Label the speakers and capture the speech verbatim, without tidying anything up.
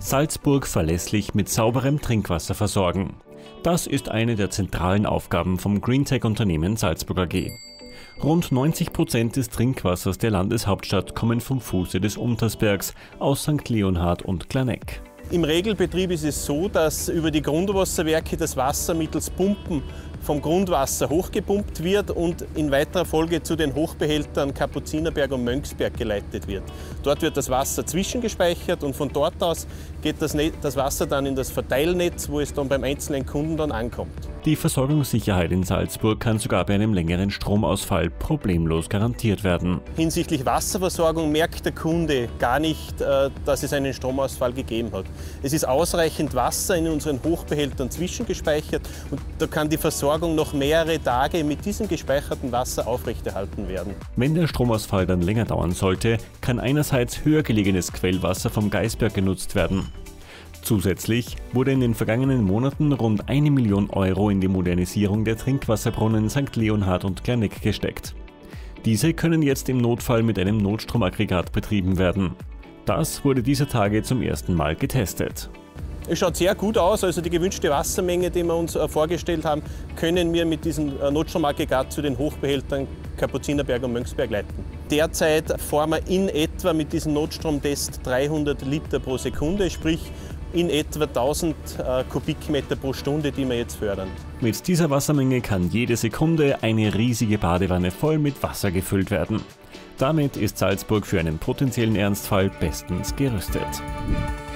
Speaker 1: Salzburg verlässlich mit sauberem Trinkwasser versorgen. Das ist eine der zentralen Aufgaben vom Greentech-Unternehmen Salzburg A G. Rund neunzig Prozent des Trinkwassers der Landeshauptstadt kommen vom Fuße des Untersbergs aus Sankt Leonhard und Klaneck.
Speaker 2: Im Regelbetrieb ist es so, dass über die Grundwasserwerke das Wasser mittels Pumpen vom Grundwasser hochgepumpt wird und in weiterer Folge zu den Hochbehältern Kapuzinerberg und Mönchsberg geleitet wird. Dort wird das Wasser zwischengespeichert und von dort aus geht das, das Wasser dann in das Verteilnetz, wo es dann beim einzelnen Kunden dann ankommt.
Speaker 1: Die Versorgungssicherheit in Salzburg kann sogar bei einem längeren Stromausfall problemlos garantiert werden.
Speaker 2: Hinsichtlich Wasserversorgung merkt der Kunde gar nicht, dass es einen Stromausfall gegeben hat. Es ist ausreichend Wasser in unseren Hochbehältern zwischengespeichert und da kann die Versorgung noch mehrere Tage mit diesem gespeicherten Wasser aufrechterhalten werden.
Speaker 1: Wenn der Stromausfall dann länger dauern sollte, kann einerseits höher gelegenes Quellwasser vom Gaisberg genutzt werden. Zusätzlich wurde in den vergangenen Monaten rund eine Million Euro in die Modernisierung der Trinkwasserbrunnen Sankt Leonhard und Klaneck gesteckt. Diese können jetzt im Notfall mit einem Notstromaggregat betrieben werden. Das wurde dieser Tage zum ersten Mal getestet.
Speaker 2: Es schaut sehr gut aus, also die gewünschte Wassermenge, die wir uns vorgestellt haben, können wir mit diesem Notstromaggregat zu den Hochbehältern Kapuzinerberg und Mönchsberg leiten. Derzeit fahren wir in etwa mit diesem Notstromtest dreihundert Liter pro Sekunde, sprich in etwa tausend äh, Kubikmeter pro Stunde, die wir jetzt fördern.
Speaker 1: Mit dieser Wassermenge kann jede Sekunde eine riesige Badewanne voll mit Wasser gefüllt werden. Damit ist Salzburg für einen potenziellen Ernstfall bestens gerüstet.